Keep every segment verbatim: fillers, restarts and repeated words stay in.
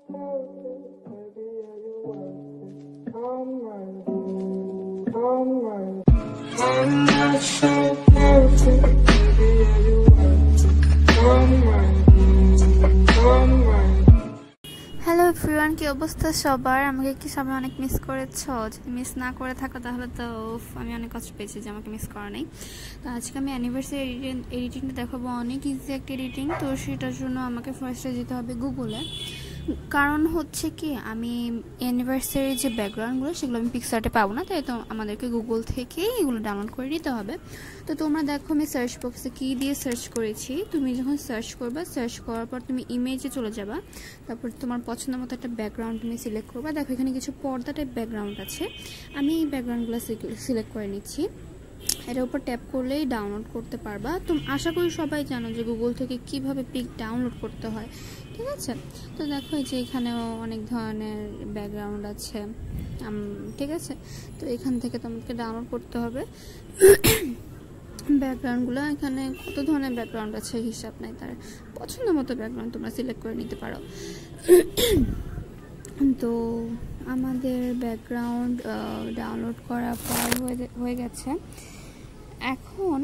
Hello everyone, কি অবস্থা সবার? আমাকে কি সবাই অনেক মিস করেছো? যদি মিস না করে থাকো তাহলে তো আমি অনেক কষ্ট পেয়েছি যে আমাকে মিস করা নেই। তো আজকে আমি অ্যানিভার্সারি এডিটিং এডিটিংটা দেখাবো, অনেক ইজি একটা এডিটিং। তো সেটার জন্য আমাকে ফার্স্টে যেতে হবে গুগলে। কারণ হচ্ছে কি, আমি অ্যানিভার্সারি যে ব্যাকগ্রাউন্ডগুলো সেগুলো আমি পিকচারটে পাবো না, তাই তো আমাদেরকে গুগল থেকে এগুলো ডাউনলোড করে নিতে হবে। তো তোমরা দেখো আমি সার্চ বক্সে কী দিয়ে সার্চ করেছি। তুমি যখন সার্চ করবা, সার্চ করার পর তুমি ইমেজে চলে যাবা, তারপর তোমার পছন্দ মতো একটা ব্যাকগ্রাউন্ড তুমি সিলেক্ট করবা। দেখো এখানে কিছু পর্দা টাইপ ব্যাকগ্রাউন্ড আছে, আমি এই ব্যাকগ্রাউন্ডগুলো সিলেক্ট করে নিচ্ছি। এটার উপর ট্যাপ করলেই ডাউনলোড করতে পারবা। তো আশা করি সবাই জানো যে গুগল থেকে কিভাবে পিক ডাউনলোড করতে হয়, ঠিক আছে? তো দেখো এই যে এখানেও অনেক ধরনের ব্যাকগ্রাউন্ড আছে, ঠিক আছে? তো এখান থেকে তোমাকে ডাউনলোড করতে হবে ব্যাকগ্রাউন্ডগুলো। এখানে কত ধরনের ব্যাকগ্রাউন্ড আছে হিসাব নাই, তার পছন্দ মতো ব্যাকগ্রাউন্ড তোমরা সিলেক্ট করে নিতে পারো। তো আমাদের ব্যাকগ্রাউন্ড ডাউনলোড করার পর হয়ে গেছে। এখন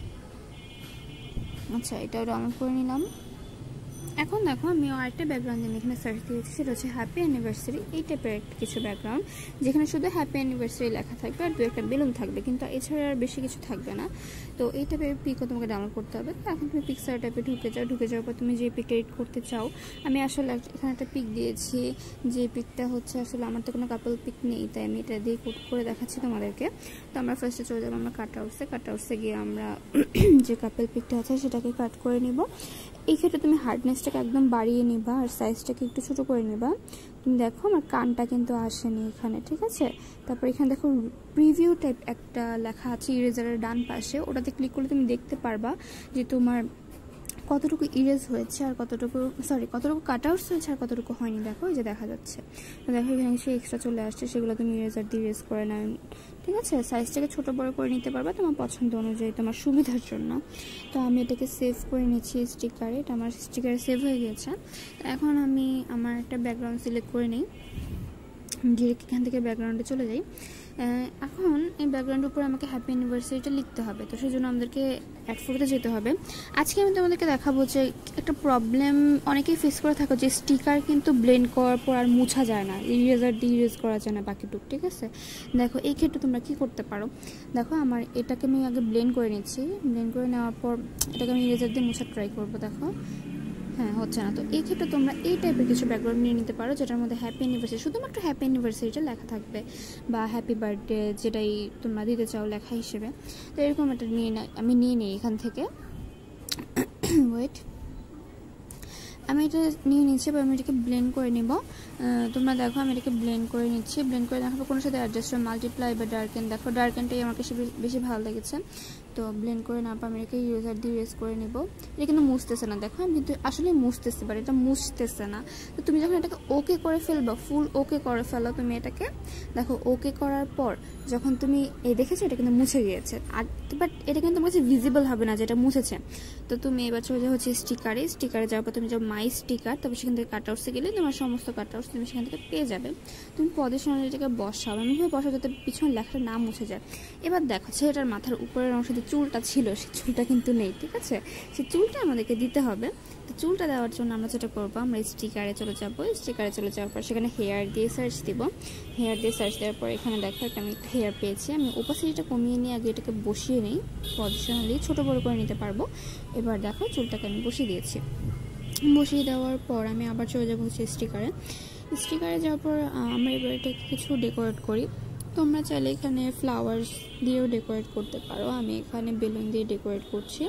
আচ্ছা, এটাও ডাউনলোড করে নিলাম। এখন দেখো আমি আরেকটা ব্যাকগ্রাউন্ড আমি এখানে সার্চ দিয়েছি, সেটা হচ্ছে হ্যাপি অ্যানিভার্সারি। এই টাইপের কিছু ব্যাকগ্রাউন্ড যেখানে শুধু হ্যাপি অ্যানিভার্সারি লেখা থাকবে আর দু একটা বেলুন থাকবে, কিন্তু এছাড়া আর বেশি কিছু থাকবে না। তো এই টাইপের পিকও তোমাকে ডাউনলোড করতে হবে। তো এখন তুমি পিকচার টাইপে ঢুকে যাও, ঢুকে যাওয়ার পর তুমি যে পিকটা এডিট করতে চাও, আমি আসলে এখানে একটা পিক দিয়েছি, যে পিকটা হচ্ছে আসলে আমার তো কোনো কাপল পিক নেই, তাই আমি এটা দিয়ে কোড করে দেখাচ্ছি তোমাদেরকে। তো আমরা ফার্স্টে চলে যাবো আমরা কাট আউটসে। কাট আউটসে গিয়ে আমরা যে কাপল পিকটা আছে সেটাকে কাট করে নিব। এই ক্ষেত্রে তুমি হার্ডনেসটাকে একদম বাড়িয়ে নিবা আর সাইজটাকে একটু ছোটো করে নিবা। তুমি দেখো আমার কানটা কিন্তু আসেনি এখানে, ঠিক আছে? তারপর এখানে দেখো প্রিভিউ টাইপ একটা লেখা আছে ইরেজারের ডান পাশে, ওটাতে ক্লিক করলে তুমি দেখতে পারবা যে তোমার কতটুকু ইরেজ হয়েছে আর কতটুকু সরি কতটুকু কাট আউটস হয়েছে আর কতটুকু হয়নি। দেখো এই যে দেখা যাচ্ছে, দেখো এখানে কিছু এক্সট্রা চলে আসছে, সেগুলো তুমি ইরেজার দিয়ে ইরেজ করে নাও, ঠিক আছে? সাইজটাকে ছোটো বড়ো করে নিতে পারবা তোমার পছন্দ অনুযায়ী, তোমার সুবিধার জন্য। তো আমি এটাকে সেভ করে নিচ্ছি স্টিকারে, এটা আমার স্টিকারে সেভ হয়ে গেছে। এখন আমি আমার একটা ব্যাকগ্রাউন্ড সিলেক্ট করে নিই, ডিরেক্ট এখান থেকে ব্যাকগ্রাউন্ডে চলে যাই। এখন এই ব্যাকগ্রাউন্ডের উপরে আমাকে হ্যাপি অ্যানিভার্সারিটা লিখতে হবে, তো সেই জন্য আমাদেরকে অ্যাড ফটোতে যেতে হবে। আজকে আমি তোমাদেরকে দেখাবো যে একটা প্রবলেম অনেকেই ফেস করে থাকো, যে স্টিকার কিন্তু ব্লেন্ড করার পর আর মুছা যায় না, ইরেজার দিয়ে ইরেজ করা যায় না বাকিটুক, ঠিক আছে? দেখো এই ক্ষেত্রে তোমরা কী করতে পারো। দেখো আমার এটাকে আমি আগে ব্লেন্ড করে নিচ্ছি, ব্লেন্ড করে নেওয়ার পর এটাকে আমি ইরেজার দিয়ে মুছা ট্রাই করবো। দেখো হ্যাঁ হচ্ছে না। তো এই ক্ষেত্রে তোমরা এই টাইপের কিছু ব্যাকগ্রাউন্ড নিয়ে নিতে পারো, যেটার মধ্যে হ্যাপি অ্যানিভার্সারি, শুধুমাত্র হ্যাপি অ্যানিভার্সারিটা লেখা থাকবে, বা হ্যাপি বার্থডে যেটাই তোমরা দিতে চাও লেখা হিসেবে। তো এরকম একটা নিয়ে আমি নিয়ে নিই এখান থেকে। ওয়েট, আমি এটা নিয়ে নিচ্ছি, এবার আমি এটাকে ব্লেন্ড করে নেব। তোমরা দেখো আমি এটাকে ব্লেন্ড করে নিচ্ছি। ব্লেন্ড করে দেখাবো কোনো সাথে অ্যাডজাস্ট মাল্টিপ্লাই বা ডার্কেন। দেখো ডার্কেনটাই আমার কাছে বেশি ভালো লেগেছে। তো ব্লেন্ড করে না পর আমি এটাকে ইউজার দিয়ে ইউজ করে নেব। এটা কিন্তু মুছতেছে না, দেখো আমি কিন্তু আসলে মুছতেছি বাট এটা মুছতেছে না। তো তুমি যখন এটাকে ওকে করে ফেলবা, ফুল ওকে করে ফেলো তুমি এটাকে, দেখো ওকে করার পর যখন তুমি এই দেখেছো এটা কিন্তু মুছে গিয়েছে, আর বাট এটা কিন্তু তোমার কাছে ভিজিবল হবে না যেটা মুছেছে। তো তুমি এবার চলে যাও হচ্ছে স্টিকারে। স্টিকারে যাওয়ার পর তুমি যাও মাই স্টিকার, তারপর সেখান থেকে কাট আউটসে গেলে তোমার সমস্ত কাট আউটস তুমি সেখান থেকে পেয়ে যাবে। তুমি পজিশন এটাকে বসাও, এমনভাবে বসাও যাতে পিছনে লেখাটা না মুছে যায়। এবার দেখো ছেলেটার মাথার উপরের অংশে যে চুলটা ছিল সেই চুলটা কিন্তু নেই, ঠিক আছে? সেই চুলটা আমাদেরকে দিতে হবে। তো চুলটা দেওয়ার জন্য আমরা যেটা করবো, আমরা স্টিকারে চলে যাবো। স্টিকারে চলে যাওয়ার পর সেখানে হেয়ার দিয়ে সার্চ দিব। হেয়ার দিয়ে সার্চ দেওয়ার পর এখানে দেখো একটা আমি হেয়ার পেয়েছি। আমি ওপাসিটিটা কমিয়ে নিয়ে আগে এটাকে বসিয়ে নিই, পজিশনালি ছোটো বড়ো করে নিতে পারবো। এবার দেখো চুলটাকে আমি বসিয়ে দিয়েছি। বসিয়ে দেওয়ার পর আমি আবার চলে যাবো হচ্ছে স্টিকারে। স্টিকারে যাওয়ার পর আমরা এবার এটাকে কিছু ডেকোরেট করি। তোমরা চাইলে এখানে ফ্লাওয়ার্স দিয়েও ডেকোরেট করতে পারো, আমি এখানে বেলুন দিয়ে ডেকোরেট করছি।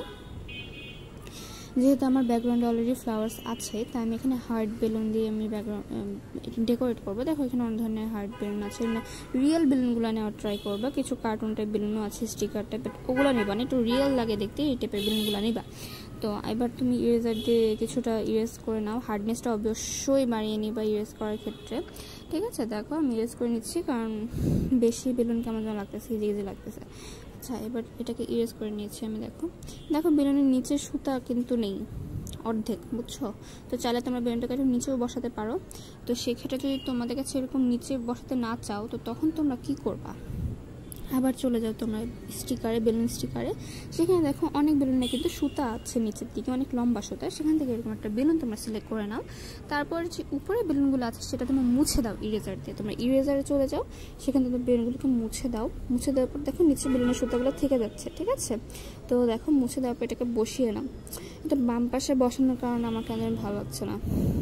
যেহেতু আমার ব্যাকগ্রাউন্ডে অলরেডি ফ্লাওয়ার্স আছে, তাই আমি এখানে হার্ট বেলুন দিয়ে আমি ব্যাকগ্রাউন্ড ডেকোরেট করবো। দেখো এখানে অনেক ধরনের হার্ট বেলুন আছে, রিয়েল বেলুনগুলো নেওয়ার ট্রাই করবা। কিছু কার্টুন টাইপ বেলুনও আছে স্টিকার টাইপের, ওগুলো নেবা না, একটু রিয়েল লাগে দেখতে, এই টাইপের বেলুনগুলো নেবা। তো এবার তুমি ইরেজার দিয়ে কিছুটা ইরেজ করে নাও, হার্ডনেসটা অবশ্যই বাড়িয়ে নিবা ইরেজ করার ক্ষেত্রে, ঠিক আছে? দেখো আমি ইরেজ করে নিচ্ছি, কারণ বেশি বেলুন কেমন যেন লাগতেছে, ইজি ইজি লাগতেছে। আচ্ছা এবার এটাকে ইরেজ করে নিয়েছি আমি। দেখো দেখো বেলুনের নিচে সুতা কিন্তু নেই, অর্ধেক, বুঝছো? তো চাইলে তোমরা বেলুনটাকে একটু নিচেও বসাতে পারো। তো সেক্ষেত্রে যদি তোমাদের কাছে এরকম নিচে বসাতে না চাও, তো তখন তোমরা কি করবা, আবার চলে যাও তোমরা স্টিকারে, বেলুন স্টিকারে। সেখানে দেখো অনেক বেলুনে কিন্তু সুতা আছে নিচের দিকে, অনেক লম্বা সুতা। সেখান থেকে এরকম একটা বেলুন তোমরা সিলেক্ট করে নাও। তারপর যে উপরে বেলুনগুলো আছে সেটা তোমরা মুছে দাও ইরেজার দিয়ে। তোমরা ইরেজারে চলে যাও, সেখান থেকে বেলুনগুলোকে মুছে দাও। মুছে দেওয়ার পর দেখো নিচে বেলুনের সুতাগুলো থেকে যাচ্ছে, ঠিক আছে? তো দেখো মুছে দেওয়ার পর এটাকে বসিয়ে নাও। এটা বাম পাশে বসানোর কারণে আমার কেন ভালো লাগছে না,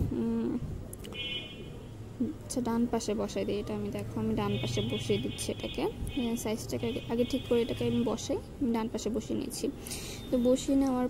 আচ্ছা ডান পাশে বসাই দিই। এটা আমি দেখো আমি ডান পাশে বসিয়ে দিচ্ছি এটাকে। সাইজটাকে আগে ঠিক করে এটাকে আমি বসাই, ডান পাশে বসিয়ে নিয়েছি। তো বসিয়ে নেওয়ার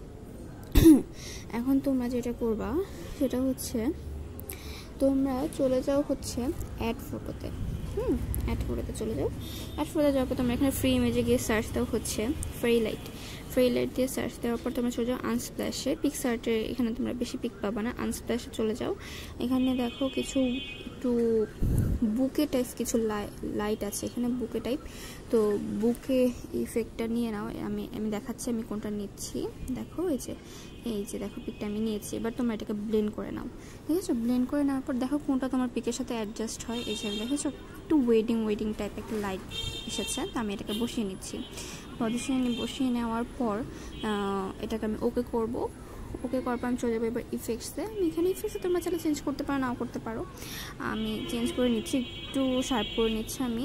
এখন তোমরা যেটা করবা সেটা হচ্ছে তোমরা চলে যাও হচ্ছে অ্যাড ফটোতে। হুম অ্যাড ফটোতে চলে যাও। অ্যাড ফটোতে যাওয়ার পর তোমরা এখানে ফ্রি ইমেজে গিয়ে সার্চ দাও হচ্ছে ফ্রি লাইট। ফ্রি লাইট দিয়ে সার্চ দেওয়ার পর তোমরা চলে যাও আনস্প্ল্যাশে। পিক সার্টে এখানে তোমরা বেশি পিক পাবা না, আনস্প্ল্যাশে চলে যাও। এখানে দেখো কিছু একটু বুকে টাইপ কিছু লাইট আছে এখানে, বুকে টাইপ। তো বুকে ইফেক্টটা নিয়ে নাও। আমি আমি দেখাচ্ছি আমি কোনটা নিচ্ছি। দেখো এই যে এই যে দেখো পিকটা আমি নিয়েছি। এবার তোমরা এটাকে ব্লেন্ড করে নাও, ঠিক আছে? ব্লেন্ড করে নেওয়ার পর দেখো কোনটা তোমার পিকের সাথে অ্যাডজাস্ট হয়। এই যে দেখেছো একটু ওয়েডিং ওয়েডিং টাইপ একটা লাইট এসেছে। তো আমি এটাকে বসিয়ে নিচ্ছি। বসিয়ে নিয়ে বসিয়ে নেওয়ার পর এটাকে আমি ওকে করব। ওকে করার পর আমি চলে যাবো এবার ইফেক্টসে। আমি এখানে ইফেক্টসে তোমরা চাইলে চেঞ্জ করতে পারো, নাও করতে পারো। আমি চেঞ্জ করে নিচ্ছি, একটু শার্প করে নিচ্ছি আমি।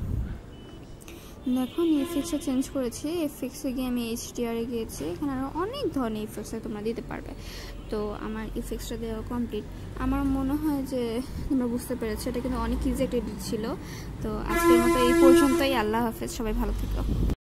দেখো আমি ইফেক্টসে চেঞ্জ করেছি। ইফেক্টসে গিয়ে আমি এইচডিআরে গিয়েছি। এখানে আরও অনেক ধরনের ইফেক্টসে তোমরা দিতে পারবে। তো আমার ইফেক্টসটা দেওয়া কমপ্লিট। আমার মনে হয় যে তোমরা বুঝতে পেরেছো, এটা কিন্তু অনেক ইজি একটা এডিট ছিল। তো আজকের মতো এই পর্যন্তই। আল্লাহ হাফেজ, সবাই ভালো থেকো।